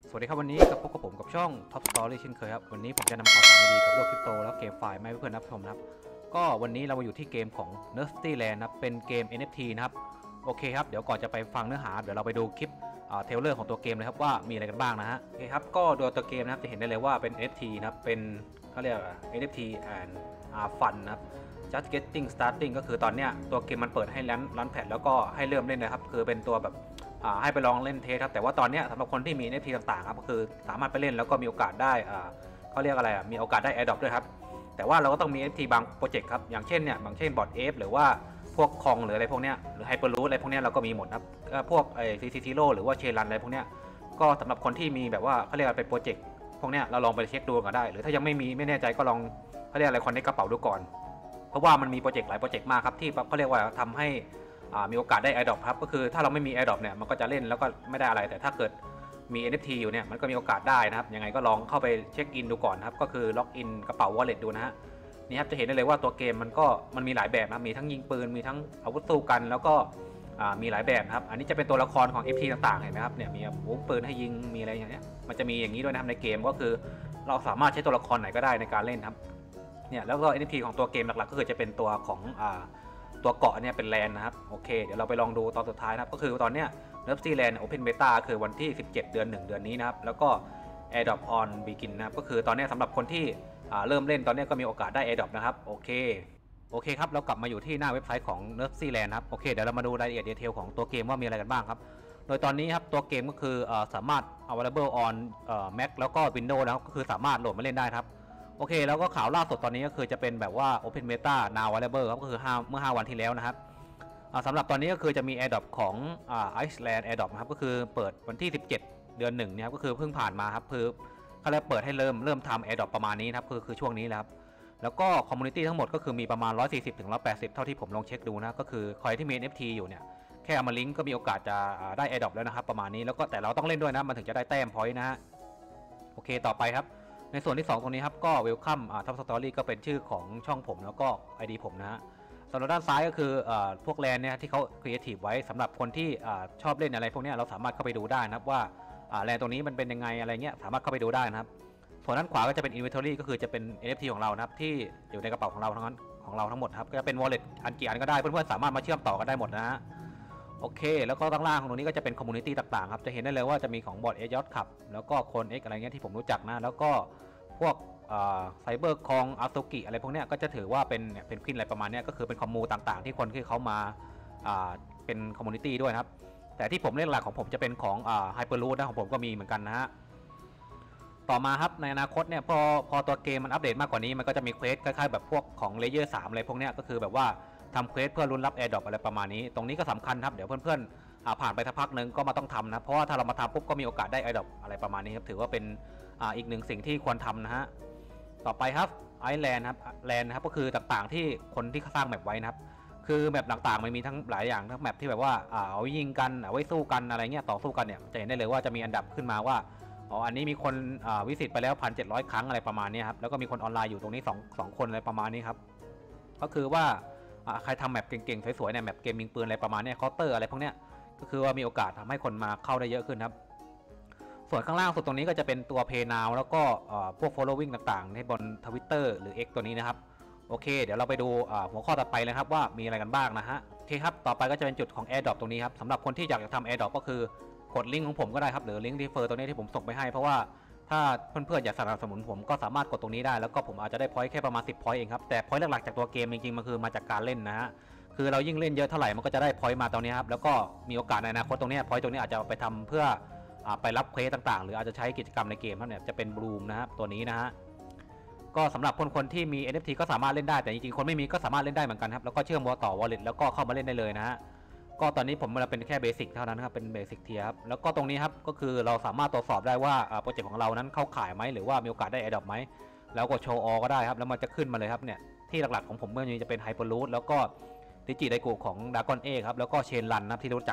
สวัสดีครับวันนี้กับพบกับผมกับช่อง Top Story เช่นเคยครับวันนี้ผมจะนำข่าวสารดีๆกับโลกคริปโตแล้วเกมไฟล์มาให้เพื่อนรับชมนะครับก็วันนี้เรามาอยู่ที่เกมของ Nerdy Land นะเป็นเกม NFT นะครับโอเคครับเดี๋ยวก่อนจะไปฟังเนื้อหาเดี๋ยวเราไปดูคลิปเทเลอร์ของตัวเกมเลยครับว่ามีอะไรกันบ้างนะฮะโอเคครับก็ดูตัวเกมนะครับจะเห็นได้เลยว่าเป็น NFT นะครับเป็นเขาเรียก NFT and Fun นะครับ Just Getting Starting ก็คือตอนเนี้ยตัวเกมมันเปิดให้รันแพทแล้วก็ให้เริ่มเล่นนะครับคือเป็นตัวแบบให้ไปลองเล่นเทสครับแต่ว่าตอนนี้สำหรับคนที่มี NFT ต่างๆครับก็คือสามารถไปเล่นแล้วก็มีโอกาสได้เขาเรียกอะไรมีโอกาสได้ Airdrop ด้วยครับแต่ว่าเราก็ต้องมี NFT บางโปรเจกต์ครับอย่างเช่นเนี่ยบางเช่นบอทเอฟหรือว่าพวกคองหรืออะไรพวกเนี้ยหรือไฮเปอร์รูทอะไรพวกเนี้ยเราก็มีหมดครับพวกCC0 หรือว่าเชลันอะไรพวกเนี้ยก็สำหรับคนที่มีแบบว่าเขาเรียกเป็นโปรเจกต์พวกเนี้ยเราลองไปเช็คดูก็ได้หรือถ้ายังไม่แน่ใจก็ลองเขาเรียกอะไรคอนเนคกระเป๋าดูก่อนเพราะว่ามันมีโปรเจกต์หลายโปรเจกต์มากครับที่เขาเรียกว่าทำให้มีโอกาสได้ Airdrop ครับก็คือถ้าเราไม่มี Airdrop เนี่ยมันก็จะเล่นแล้วก็ไม่ได้อะไรแต่ถ้าเกิดมี NFT อยู่เนี่ยมันก็มีโอกาสได้นะครับยังไงก็ลองเข้าไปเช็คอินดูก่อนครับก็คือล็อกอินกระเป๋า Wallet ดูนะฮะนี่ครับจะเห็นได้เลยว่าตัวเกมมันมีหลายแบบนะมีทั้งยิงปืนมีทั้งอาวุธสู้กันแล้วก็มีหลายแบบครับอันนี้จะเป็นตัวละครของ FT ต่างๆเห็นไหมครับเนี่ยมีอาวุธปืนให้ยิงมีอะไรอย่างเงี้ยมันจะมีอย่างนี้ด้วยนะครับในเกมก็คือเราสามารถใช้ตัวละครไหนก็ได้ในการเล่นครับเนี่ยแล้วก็ NFT ของตัวเกมหลักๆก็คือจะเป็นตัวของตัวเกาะเนี่ยเป็นแลนด์นะครับโอเคเดี๋ยวเราไปลองดูตอนสุดท้ายนะครับก็คือตอนเนี้ย Nerdy Land Open Beta คือวันที่17 เดือน 1 เดือนนี้นะครับแล้วก็ Airdrop on Begin นะครับก็คือตอนนี้สำหรับคนที่เริ่มเล่นตอนนี้ก็มีโอกาสได้ Airdrop นะครับโอเคครับเรากลับมาอยู่ที่หน้าเว็บไซต์ของ Nerdy Land ครับโอเคเดี๋ยวเรามาดูรายละเอียดดีเทลของตัวเกมว่ามีอะไรกันบ้างครับโดยตอนนี้ครับตัวเกมก็คือสามารถ available on Mac แล้วก็ Windows แล้วก็คือสามารถโหลดมาเล่นได้ครับโอเคแล้วก็ข่าวล่าสุดตอนนี้ก็คือจะเป็นแบบว่า Open Beta now available ครับก็คือเมื่อ5 วันที่แล้วนะครับสำหรับตอนนี้ก็คือจะมี Airdrop ของIceland Airdrop นะครับก็คือเปิดวันที่ 17 เดือน 1นะครับก็คือเพิ่งผ่านมาครับคือเขาเลยเปิดให้เริ่มทำ Airdrop ประมาณนี้นะครับคือช่วงนี้แล้วครับแล้วก็คอมมูนิตี้ทั้งหมดก็คือมีประมาณ140 ถึง 180เท่าที่ผมลองเช็คดูนะก็คือใครที่มี NFT อยู่เนี่ยแค่เอามาลิงก์ก็มีโอกาสจะได้ Airdrop แล้วนะครับประมาณนี้แล้วก็แต่เราต้องเล่นด้วยนะมันถึงจะได้แต้ม point นะฮะโอเคต่อไปครับในส่วนที่2ตรงนี้ครับก็ Welcome Top Story ก็เป็นชื่อของช่องผมแล้วก็ ID ผมนะฮะสำหรับด้านซ้ายก็คือพวกแลนเนี่ยที่เขาครีเอทีฟไว้สำหรับคนที่ชอบเล่นอะไรพวกนี้เราสามารถเข้าไปดูได้นะครับว่าแลนตรงนี้มันเป็นยังไงอะไรเงี้ยสามารถเข้าไปดูได้นะครับส่วนด้านขวาก็จะเป็น Inventory ก็คือจะเป็น NFT ของเรานะครับที่อยู่ในกระเป๋าของเราทั้งหมดครับก็จะเป็น Wallet อันกี่อันก็ได้เพื่อนๆสามารถมาเชื่อมต่อกันได้หมดนะฮะโอเคแล้วก็ด้านล่างของตรงนี้ก็จะเป็น Community ต่างๆครับจะเห็นได้เลยว่าจะมีของบอทยอดขับแล้วก็คน X อะไรเงี้ยที่ผมรู้จักนะแล้วก็พวกไซเบอร์คองอาซุกิอะไรพวกเนี้ยก็จะถือว่าเป็นเพนกวินอะไรประมาณเนี้ยก็คือเป็นคอมมูต่างๆที่คนที่เขามาเป็นคอมมูนิตี้ด้วยครับแต่ที่ผมเล่นหลักของผมจะเป็นของไฮเปอร์รูทนะของผมก็มีเหมือนกันนะฮะต่อมาครับในอนาคตเนี่ยพอตัวเกมมันอัปเดตมากกว่านี้มันก็จะมีเควสคล้ายๆแบบพวกของเลเยอร์3อะไรพวกเนี้ยก็คือแบบว่าทำเควสเพื่อลุ้นรับแอร์ดรอปอะไรประมาณนี้ตรงนี้ก็สำคัญครับเดี๋ยวเพื่อนๆผ่านไปสักพักนึงก็มาต้องทำนะเพราะว่าถ้าเรามาทำปุ๊บก็มีโอกาสได้แอร์ดรอปอะไรประมาณนี้ครับถือว่าเป็นอีกหนึ่งสิ่งที่ควรทำนะฮะต่อไปครับไอแลนด์ครับแลนด์นะครับก็คือต่างๆที่คนที่สร้างแมปไว้นะครับคือแมปต่างๆมันมีทั้งหลายอย่างทั้งแมปที่แบบว่าเอายิงกันเอาไว้สู้กันอะไรเงี้ยต่อสู้กันเนี่ยจะเห็นได้เลยว่าจะมีอันดับขึ้นมาว่าอันนี้มีคนวิสิตไปแล้ว 1,700 ครั้งอะไรประมาณนี้ครับแล้วก็มีคนออนไลน์อยู่ตรงนี้2 คนอะไรประมาณนี้ครับก็คือว่าใครทำแมปเก่งๆสวยๆเนี่ยแมปเกมยิงปืนอะไรประมาณนี้เคาน์เตอร์อะไรพวกเนี้ยก็คือว่ามีโอกาสทำให้คนมาเข้าได้เยอะขึ้นครับส่วนข้างล่างสุดตรงนี้ก็จะเป็นตัว Pay Now แล้วก็พวก following ต่างๆในบน Twitter หรือ X ตัวนี้นะครับโอเคเดี๋ยวเราไปดูหัวข้อต่อไปเลยครับว่ามีอะไรกันบ้างนะฮะโอเคครับต่อไปก็จะเป็นจุดของ Airdrop ตรงนี้ครับสำหรับคนที่อยากจะทำ Airdrop ก็คือกดลิงก์ของผมก็ได้ครับหรือลิงก์รีเฟอร์ตัวนี้ที่ผมส่งไปให้เพราะว่าถ้าเพื่อนๆอยากสนับสนุนผมก็สามารถกดตรงนี้ได้แล้วก็ผมอาจจะได้พอยต์แค่ประมาณ10 พอยต์เองครับแต่พอยต์หลักๆจากตัวเกมจริงๆมันคือมาจากการเล่นนะฮะคือเรายิ่งเล่นเยอะเท่าไหร่มันก็จะได้พอยต์มาตรงนี้ครับแล้วก็มีโอกาสในอนาคตตรงนี้พอยต์ตรงนี้อาจจะไปทำเพื่อไปรับเควสต่างๆหรืออาจจะใช้กิจกรรมในเกมครับเนี่ยจะเป็นบลูมนะครับตัวนี้นะฮะก็สำหรับคนที่มี NFT ก็สามารถเล่นได้แต่จริงๆคนไม่มีก็สามารถเล่นได้เหมือนกันครับแล้วก็เชื่อมต่อ Wallet แล้วก็เข้ามาเล่นได้เลยนะฮะก็ตอนนี้ผมมันเป็นแค่เบสิกเท่านั้นครับเป็นเบสิกเทียร์ครับแล้วก็ตรงนี้ครับก็คือเราสามารถตรวจสอบได้ว่าโปรเจกต์ของเรานั้นเข้าข่ายไหมหรือว่ามีโอกาสได้ Airdrop ไหมแล้วก็โชว์ออก็ได้ครับแล้วมันจะขึ้นมาเลยครับเนี่ยที่หลักๆของผมเมื่อนี้จะเป็นไฮเปอร์รูทแล้วก็ดิจิไดโกของดากอนเอครับแล้วก็เชนรันนะที่รู้จัก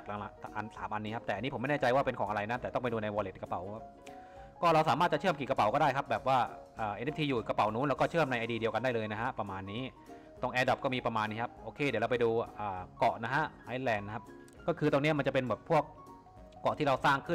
3 อันนี้ครับแต่อันนี้ผมไม่แน่ใจว่าเป็นของอะไรนะแต่ต้องไปดูใน wallet กระเป๋าครับก็เราสามารถจะเชื่อมกี่กระเป๋าก็ได้ครับแบบว่าNFT อยู่กระเป๋านู้นแล้วก็เชื่อมใน ID เดียวกันได้เลยนะฮะประมาณนี้ตรง Airdrop ก็มีประมาณนี้ครับโอเคเดี๋ยวเราไปดูเกาะนะฮะไอแลนด์นะครับก็คือตรงนี้มันจะเป็นแบบพวกเกาะที่เราสร้างขึ้น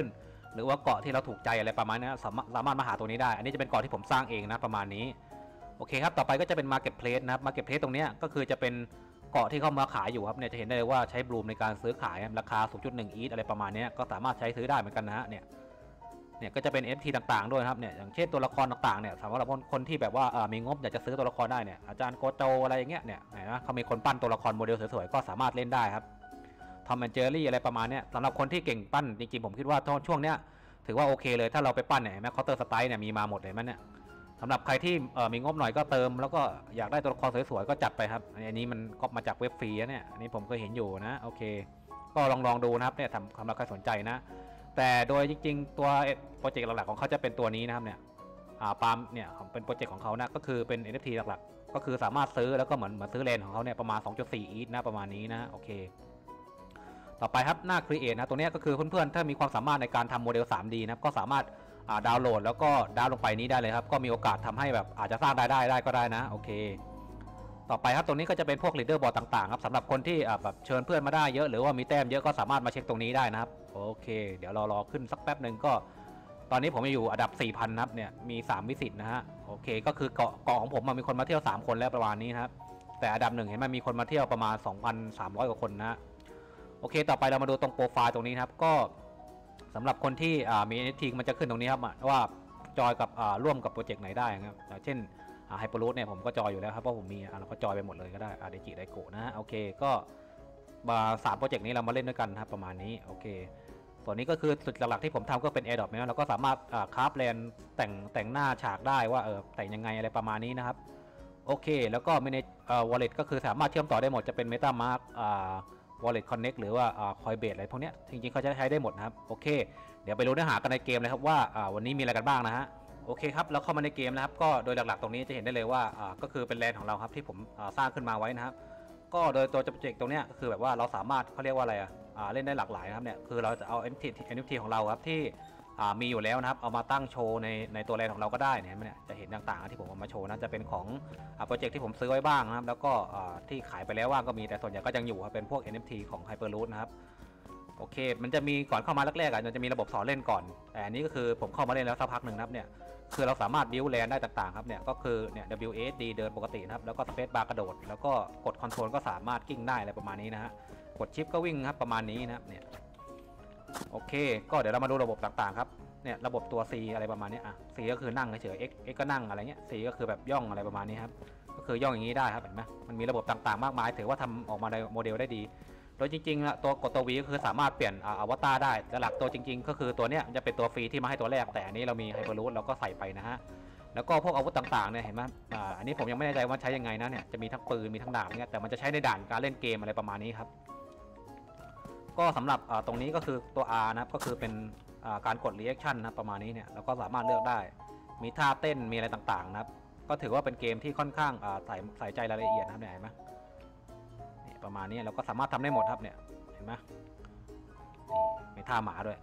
หรือว่าเกาะที่เราถูกใจอะไรประมาณนี้สามารถมาหาตัวนี้ได้อันนี้จะเป็นเกาะที่ผมสร้างเองนะประมาณนี้โอเคครับต่อไปก็จะเป็น Marketplace นะครับ Marketplace ตรงนี้ก็คือจะเป็นเกาะที่เข้ามาขายอยู่ครับเนี่ยจะเห็นได้เลยว่าใช้บลูมในการซื้อขายราคา 0.1 อีทอะไรประมาณนี้ก็สามารถใช้ซื้อได้เหมือนกันนะฮะเนี่ยก็จะเป็น NFT ต่างๆด้วยครับเนี่ยอย่างเช่นตัวละครต่างๆเนี่ยสำหรับคนที่แบบว่ามีงบอยากจะซื้อตัวละครได้เนี่ยอาจารย์โกโจอะไรอย่างเงี้ยเนี่ยนะเขามีคนปั้นตัวละครโมเดลสวยๆก็สามารถเล่นได้ครับทอมแอนด์เจอรี่อะไรประมาณนี้สำหรับคนที่เก่งปั้นจริงๆผมคิดว่าช่วงเนี้ยถือว่าโอเคเลยถ้าเราไปปั้นเนี่ยแม้เคาน์เตอร์สไตล์เนี่ยมีมาหมดเลยมันเนี่ยสำหรับใครที่มีงบหน่อยก็เติมแล้วก็อยากได้ตัวละครสวยๆก็จัดไปครับอันนี้มันก็มาจากเว็บฟรีเนี่ยอันนี้ผมก็เห็นอยู่นะโอเคก็ลองดูนะครับเนี่ยสำหรับใครสนใจนะแต่โดยจริงๆตัวโปรเจกต์หลักๆของเขาจะเป็นตัวนี้นะครับเนี่ยปาล์มเนี่ยเป็นโปรเจกต์ของเขานะก็คือเป็น NFT หลักๆก็คือสามารถซื้อแล้วก็เหมือนซื้อเลนของเขาเนี่ยประมาณ 2.4 อีทนะประมาณนี้นะโอเคต่อไปครับหน้า Create นะตัวนี้ก็คือเพื่อนๆถ้ามีความสามารถในการทำโมเดล 3D นะก็สามารถดาวน์โหลดแล้วก็ดาวน์ลงไปนี้ได้เลยครับก็มีโอกาสทำให้แบบอาจจะสร้างรายได้ก็ได้นะโอเคต่อไปครับตรงนี้ก็จะเป็นพวก leader board ต่างๆครับสำหรับคนที่แบบเชิญเพื่อนมาได้เยอะหรือว่ามีแต้มเยอะก็สามารถมาเช็คตรงนี้ได้นะครับโอเคเดี๋ยวรอขึ้นสักแป๊บหนึ่งก็ตอนนี้ผมอยู่อันดับ 4,000 นะครับเนี่ยมี3วิสิตนะฮะโอเคก็คือเกาะของผมมีคนมาเที่ยว3คนแล้วประมาณนี้ครับแต่อันดับ1เห็นมันมีคนมาเที่ยวประมาณ 2,300 กว่าคนนะโอเคต่อไปเรามาดูตรงโปรไฟล์ตรงนี้ครับก็สำหรับคนที่มี NFT มันจะขึ้นตรงนี้ครับว่าจอยกับร่วมกับโปรเจกต์ไหนได้ครับเช่นไฮเปอร์รูทเนี่ยผมก็จอยอยู่แล้วครับเพราะผมมีเราก็จอยไปหมดเลยก็ได้เดจิไดโกะนะโอเคก็มา3โปรเจกต์นี้เรามาเล่นด้วยกันครับประมาณนี้โอเคส่วนนี้ก็คือสุดหลักๆที่ผมทำก็เป็น Airdrop นะเราก็สามารถคราฟแลนด์แต่งหน้าฉากได้ว่าแต่งยังไงอะไรประมาณนี้นะครับโอเคแล้วก็Manage Wallet ก็คือสามารถเชื่อมต่อได้หมดจะเป็น MetaMask Wallet Connect หรือว่าCoinbase อะไรพวกนี้จริงๆเขาจะใช้ได้หมดนะครับโอเคเดี๋ยวไปรู้เนื้อหากันในเกมเลยครับว่าวันนี้มีอะไรกันบ้างนะฮะโอเคครับแล้วเข้ามาในเกมนะครับก็โดยหลักๆตรงนี้จะเห็นได้เลยว่าก็คือเป็นแลนด์ของเราครับที่ผมสร้างขึ้นมาไว้นะครับก็โดยตัวโปรเจกต์ตรงนี้ก็คือแบบว่าเราสามารถเขาเรียกว่าอะไรเล่นได้หลากหลายนะครับเนี่ยคือเราจะเอา NFT ของเราครับที่มีอยู่แล้วนะครับเอามาตั้งโชว์ในตัวแลนด์ของเราก็ได้เนี่ยจะเห็นต่างๆที่ผมเอามาโชว์นะจะเป็นของโปรเจกต์ที่ผมซื้อไว้บ้างนะครับแล้วก็ที่ขายไปแล้วว่างก็มีแต่ส่วนใหญ่ก็ยังอยู่ครับเป็นพวก NFT ของ Hyperloot นะครับโอเคมันจะมีก่อนเข้ามาแรกๆมันจะมีระบบสอนเล่นก่อนแต่อันนี้ก็คือผมเข้ามาเล่นแล้วสักพักหนึ่งนะครับเนี่ยคือเราสามารถบิวแลนได้ต่างๆครับเนี่ยก็คือเนี่ย WASD เดินปกตินะครับแล้วก็สเปซบาร์กระโดดแล้วก็กดคอนโทรลก็สามารถกิ้งได้อะไรประมาณนี้นะฮะกดชิปก็วิ่งครับประมาณนี้นะครับเนี่ยโอเคก็เดี๋ยวเรามาดูระบบต่างๆครับเนี่ยระบบตัว C อะไรประมาณนี้C ก็คือนั่งเฉยๆ X ก็นั่งอะไรเงี้ย C ก็คือแบบย่องอะไรประมาณนี้ครับก็คือย่องอย่างนี้ได้ครับเห็นไหมมันมีระบบต่างๆมากมายถือว่าทำออกมาในโมเดลได้ดีโดยจริงๆตัวกดตัว V ก็คือสามารถเปลี่ยนอวตารได้แต่หลักตัวจริงๆก็คือตัวเนี้ยจะเป็นตัวฟรีที่มาให้ตัวแรกแต่อันนี้เรามีไฮเปอร์รูทเราก็ใส่ไปนะฮะแล้วก็พวกอาวุธต่างๆเนี่ยเห็นไหมอันนี้ผมยังไม่แน่ใจว่าใช้ยังไงนะเนี่ยจะมีทั้งปืนมีทั้งดาบเนี่ยแต่มันจะใช้ในด่านการเล่นเกมอะไรประมาณนี้ครับก็สำหรับตรงนี้ก็คือตัว R นะครับก็คือเป็นการกด reaction นะประมาณนี้เนี่ยเราก็สามารถเลือกได้มีท่าเต้นมีอะไรต่างๆนะครับก็ถือว่าเป็นเกมที่ค่อนข้างใส่ใจรายละเอียดนะครับเนี่ยเห็นไหมประมาณนี้เราก็สามารถทำได้หมดครับเนี่ยเห็นไหมมีท่าหมาด้วย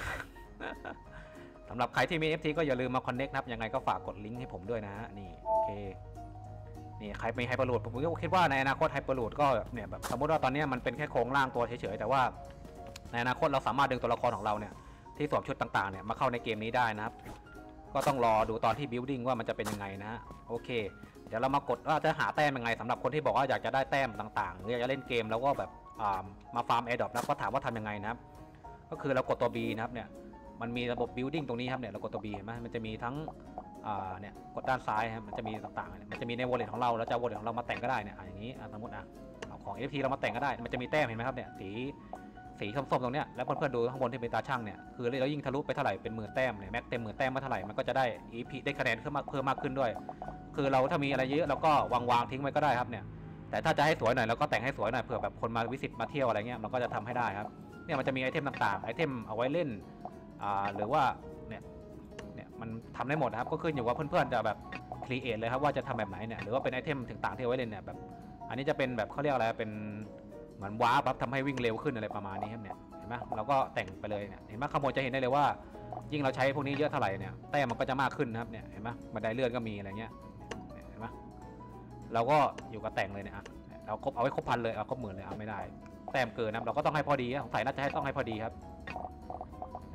สำหรับใครที่มี FT ก็อย่าลืมมา connect ครับยังไงก็ฝากกดลิงก์ให้ผมด้วยนะฮะนี่โอเคนี่ใครมีไฮเปอร์ลูดผมก็คิดว่าในอนาคตไฮเปอร์ลูดก็เนี่ยแบบสมมติว่าตอนนี้มันเป็นแค่โครงร่างตัวเฉยๆแต่ว่าในอนาคตเราสามารถดึงตัวละครของเราเนี่ยที่สวมชุดต่างๆเนี่ยมาเข้าในเกมนี้ได้นะครับก็ต้องรอดูตอนที่ building ว่ามันจะเป็นยังไงนะฮะโอเคเดี๋ยวเรามากดว่าจะหาแต้มยังไงสำหรับคนที่บอกว่าอยากจะได้แต้มต่างๆหรืออยากจะเล่นเกมแล้วก็แบบมาฟาร์มแอร์ดรอปนะก็ถามว่าทำยังไงนะครับก็คือเรากดตัว B นะครับเนี่ยมันมีระบบ building ตรงนี้ครับเนี่ยเรากดตัว B เห็นไหมมันจะมีทั้งเนี่ยกดด้านซ้ายครับมันจะมีต่างๆมันจะมีใน wallet ของเราแล้วจะ wallet ของเรามาแต่งก็ได้เนี่ยอย่างนี้สมมติเอาของ NFT เรามาแต่งก็ได้มันจะมีแต้มเห็นไหมครับเนี่ยสีส้มๆตรงเนี้ยแล้วเพื่อนๆดูข้างบนที่เป็นตาช่างเนี่ยคือเรายิ่งทะลุไปเท่าไหร่เป็น10,000 แต้มเนี่ยแม็กเต็ม10,000 แต้มมาเท่าไหร่มันก็จะได้ EP ได้คะแนนเพิ่มมากขึ้นด้วยคือเราถ้ามีอะไรเยอะเราก็วางทิ้งไว้ก็ได้ครับเนี่ยแต่ถ้าจะให้สวยหน่อยเราก็แต่งให้สวยหน่อยเผื่อแบบคนมาวิสิตมาเที่ยวอะไรเงี้ยมันก็จะทำให้ได้ครับเนี่ยมันจะมีไอเทมต่างๆไอเทมเอาไว้เล่นหรือว่าเนี่ยมันทำได้หมดนะครับก็ขึ้นอยู่ว่าเพื่อนๆจะแบบครีเอทเลยครับว่าจะทำแบบไหนเนี่ยหรือว่าเป็นไอเทมต่างๆที่เอาไว้เล่นเนี่ยแบบอันนี้จะเป็นแบบเขาเรียกอะไรเป็นเหมือนวาร์ปทำให้วิ่งเร็วขึ้นอะไรประมาณนี้ครับเนี่ยเห็นไหมเราก็แต่งไปเลยเนี่ยเห็นไหมขโมยจะเห็นได้เลยว่ายิ่งเราใช้พวกนี้เยอะเท่าไหร่เนี่ยแต้มมันก็จะมากขึ้นนะครับเนี่ยเห็นไหมบันไดเลื่อนก็มีอะไรเงี้ยเห็นไหมเราก็อยู่กับแต่งเลยเนี่ยเราเอาไว้ครบพันเลยเอาครบ10,000เลยเอาไม่ได้แต้มเกินนะเราก็ต้องให้พอดีสงสัยน่าจะต้องให้พอดีครับ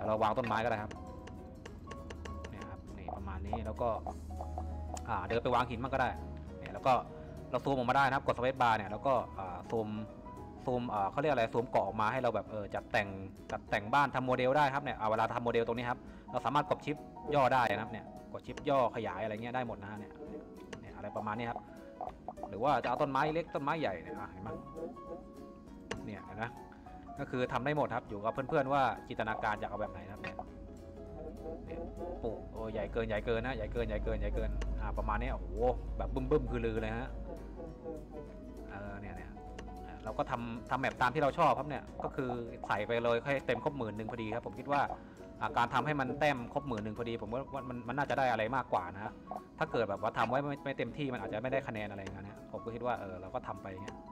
เดี๋ยวเราวางต้นไม้ก็ได้ครับเนี่ยครับนี่ประมาณนี้แล้วก็เดินไปวางหินมันก็ได้เนี่ยแล้วก็เราซูมออกมาได้นะครับกดสเปซบาร์เนี่ยแล้วก็ซูมเขาเรียกอะไรซูมเกาะออกมาให้เราแบบจัดแต่งบ้านทำโมเดลได้ครับเนี่ยเวลาทำโมเดลตรงนี้ครับเราสามารถกดชิปย่อได้นะครับเนี่ยกดชิปย่อขยายอะไรเงี้ยได้หมดนะเนี่ยอะไรประมาณนี้ครับหรือว่าจะเอาต้นไม้เล็กต้นไม้ใหญ่เนี่ยเห็นไหมเนี่ยนะก็คือทำได้หมดครับอยู่กับเพื่อนๆว่าจินตนาการอยากเอาแบบไหนนะครับเนี่ยปลูกโอ้ใหญ่เกินนะใหญ่เกินประมาณนี้โอ้โหแบบบึ้มคือลือเลยฮะเนี่ยเราก็ทำแมปตามที่เราชอบครับเนี่ยก็คือใส่ไปเลยให้เต็มครบ10,000พอดีครับผมคิดว่าการทำให้มันเต็มครบ10,000พอดีผมว่ามันน่าจะได้อะไรมากกว่านะฮะถ้าเกิดแบบว่าทำไว้ไม่เต็มที่มันอาจจะไม่ได้คะแนนอะไรเงี้ยผมก็คิดว่าเราก็ทำไปเงี้ย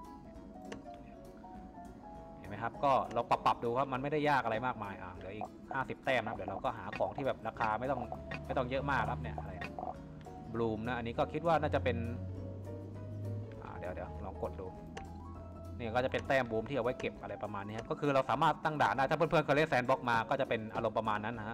เห็นไหมครับก็เราปรับดูครับมันไม่ได้ยากอะไรมากมายเหลืออีก50 แต้มนะเดี๋ยวเราก็หาของที่แบบราคาไม่ต้องเยอะมากครับเนี่ยอะไรบลูมนะอันนี้ก็คิดว่าน่าจะเป็นเดี๋ยวลองกดดูนี่ก็จะเป็นแต้มบูมที่เอาไว้เก็บอะไรประมาณนี้ครับก็คือเราสามารถตั้งด่านได้ถ้าเพื่อนๆเคยเล่นแซนด์บ็อกซ์มาก็จะเป็นอารมณ์ประมาณนั้นนะฮะ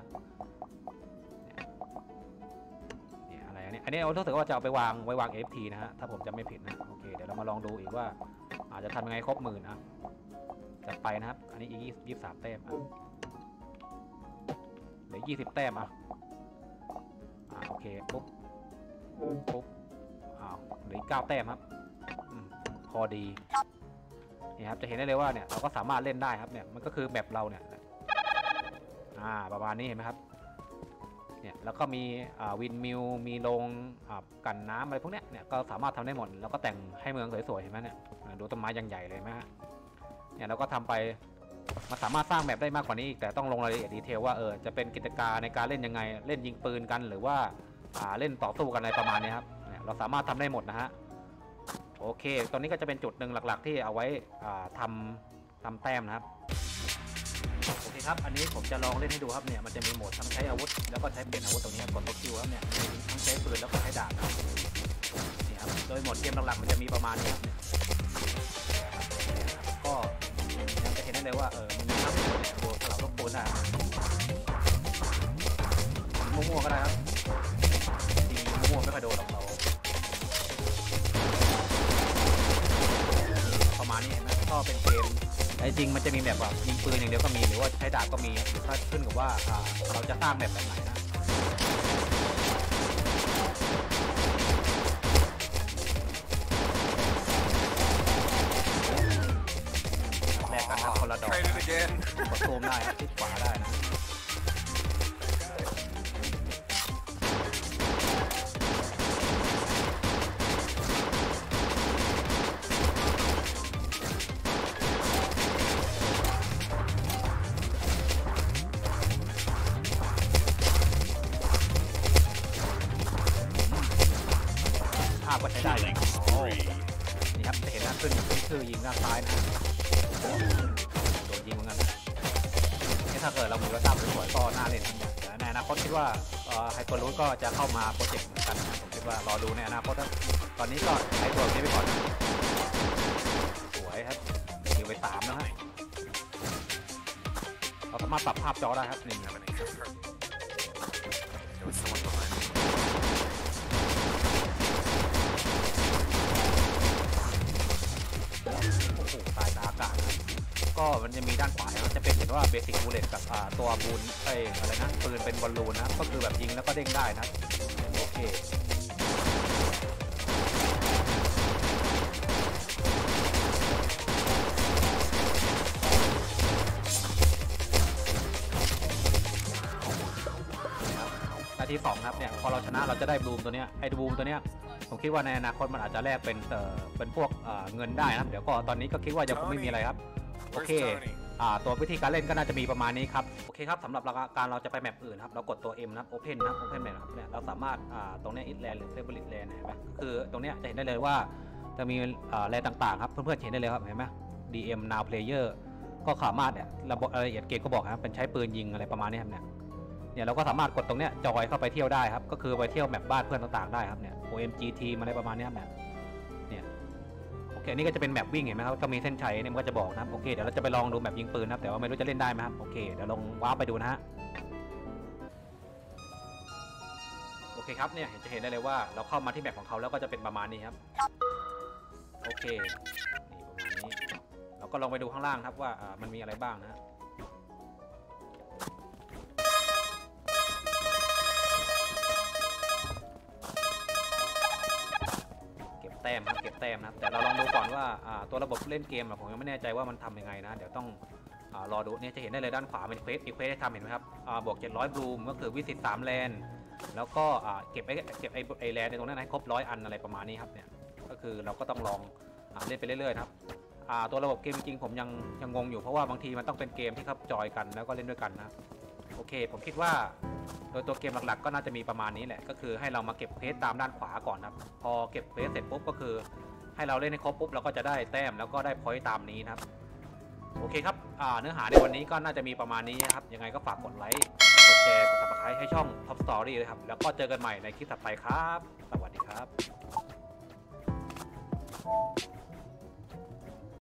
นี่อะไรอันนี้เอารู้สึกว่าจะเอาไปวางFT นะฮะถ้าผมจำไม่ผิดนะโอเคเดี๋ยวเรามาลองดูอีกว่าอาจจะทำยังไงครบ10,000นะจัดไปนะครับอันนี้อีก23 แต้มเหลือ20 แต้มโอเคปุ๊บเหลือ9 แต้มครับพอดีนี่ครับจะเห็นได้เลยว่าเนี่ยเราก็สามารถเล่นได้ครับเนี่ยมันก็คือแบบเราเนี่ยประมาณนี้เห็นไหมครับเนี่ยแล้วก็มีวินมิลมีโรงกันน้ำอะไรพวกเนี้ยเนี่ยก็สามารถทำได้หมดแล้วก็แต่งให้เมืองสวยๆเห็นไหมเนี่ยดูต้นไม้ยังใหญ่เลยไหมฮะเนี่ยเราก็ทำไปมันสามารถสร้างแบบได้มากกว่านี้อีกแต่ต้องลงรายละเอียดดีเทลว่าจะเป็นกิจการในการเล่นยังไงเล่นยิงปืนกันหรือว่าเล่นต่อสู้กันอะไรประมาณนี้ครับเนี่ยเราสามารถทำได้หมดนะฮะโอเคตรงนี้ก็จะเป็นจุดหนึ่งหลักๆที่เอาไว้ทำแต้มนะครับโอเคครับอันนี้ผมจะลองเล่นให้ดูครับเนี่ยมันจะมีโหมดทั้งใช้อาวุธแล้วก็ใช้เปลี่ยนอาวุธตรงนี้กดตัวคิวครับเนี่ยทั้งใช้ปืนแล้วก็ใช้ดาบครับนี่ครับโดยโหมดเกมหลักๆมันจะมีประมาณนี้ครับเนี่ยก็ยังจะเห็นได้เลยว่ามันมีทั้งตัวสลับลูกปืนได้มั่วๆก็ได้ครับยิงมั่วๆไม่ค่อยโดนหรอกเราประมาณนี้เห็นไหมก็เป็นเกมแต่จริงมันจะมีแบบยิงปืนอย่างเดียวก็มีหรือว่าใช้ดาบก็มีถ้าขึ้นกับว่าเราจะสร้างแบบไหนนะแลกกันครับคนละดอกกดโซมได้ครับคลิกขวาได้นะก็ใช้ได้เลยนี่ครับจะเห็นหน้าขึ้นชื่อยิงด้านซ้ายนะโดนยิงเหมือนกันนี่ถ้าเกิดเรามีกระสุนสวยก็น่าเล่นทั้งหมดแต่ในอนาคตคิดว่าไฮเปอร์รูทก็จะเข้ามาโปรเจกต์เหมือนกันผมคิดว่ารอดูในอนาคตตอนนี้ก็ใช้ตัวนี้ไปก่อนสวยครับคิวไป3นะฮะเราสามารถปรับภาพจอได้ครับนี่ตายตาอากาศก็มันจะมีด้านขวาจะเป็นเห็นว่าเบสิกบูเลตกับตัวบูนอะไรนะปืนเป็นบอลลูนนะก็คือแบบยิงแล้วก็เด้งได้นะโอเคนาที2ครับเนี่ยพอเราชนะเราจะได้บลูมตัวเนี้ยไอ้บลูมตัวเนี้ยผมคิดว่าในอนาคตมันอาจจะแลกเป็นพวกเงินได้นะเดี๋ยวก็ตอนนี้ก็คิดว่ายังคงไม่มีอะไรครับโอเคตัววิธีการเล่นก็น่าจะมีประมาณนี้ครับโอเคครับสำหรับการเราจะไปแมปอื่นครับเรากดตัว M นะครับ Open นะ Open Map ครับเนี่ยเราสามารถตรงนี้ It Land หรือ Favorite Land เห็นไหมคือตรงนี้จะเห็นได้เลยว่าจะมีแลนต่างๆครับเพื่อนๆเห็นได้เลยครับเห็นไหม DM Now Player ก็สามารถเนี่ยระบบรายละเอียดเกมก็บอกครับเป็นใช้ปืนยิงอะไรประมาณนี้ครับเนี่ยเราก็สามารถกดตรงเนี้ยจอยเข้าไปเที่ยวได้ครับก็คือไปเที่ยวแมปบ้านเพื่อนต่างๆได้ครับเนี่ย OMGT อะไรประมาณนี้ครับเนี่ยโอเคนี่ก็จะเป็นแมปวิ่งเห็นไหมครับก็มีเส้นชัยเนี่ยมันก็จะบอกนะครับโอเคเดี๋ยวเราจะไปลองดูแมปยิงปืนครับแต่ว่าไม่รู้จะเล่นได้ไหมครับโอเคเดี๋ยวลองว้าไปดูนะฮะเคครับเนี่ยจะเห็นได้เลยว่าเราเข้ามาที่แมปของเขาแล้วก็จะเป็นประมาณนี้ครับโอเคนี่ประมาณนี้เราก็ลองไปดูข้างล่างครับว่ามันมีอะไรบ้างนะเก็บแต้มครับเก็บแต้มนะแต่เราลองดูก่อนว่าตัวระบบเล่นเกมผมยังไม่แน่ใจว่ามันทำยังไงนะเดี๋ยวต้องรอดูเนี่ยจะเห็นได้เลยด้านขวาเป็นเควสอีกเควสให้ทำเห็นไหมครับบวก700บลูมก็คือวิสิต3แลนด์แล้วก็เก็บไอ้แลนด์ในตรงนั้นให้ครบ100 อันอะไรประมาณนี้ครับเนี่ยก็คือเราก็ต้องลองเล่นไปเรื่อยๆนะครับตัวระบบเกมจริงๆผมยังงงอยู่เพราะว่าบางทีมันต้องเป็นเกมที่ครับจอยกันแล้วก็เล่นด้วยกันนะโอเคผมคิดว่าโดยตัวเกมหลักๆก็น่าจะมีประมาณนี้แหละก็คือให้เรามาเก็บเควสตามด้านขวาก่อนครับพอเก็บเควสเสร็จปุ๊บก็คือให้เราเล่นให้ครบปุ๊บเราก็จะได้แต้มแล้วก็ได้พอยต์ตามนี้นะครับโอเคครับเนื้อหาในวันนี้ก็น่าจะมีประมาณนี้นะครับยังไงก็ฝากกดไลค์กดแชร์กด Subscribe ให้ช่อง Top Story เลยครับแล้วก็เจอกันใหม่ในคลิปถัดไปครับสวัสดีครับ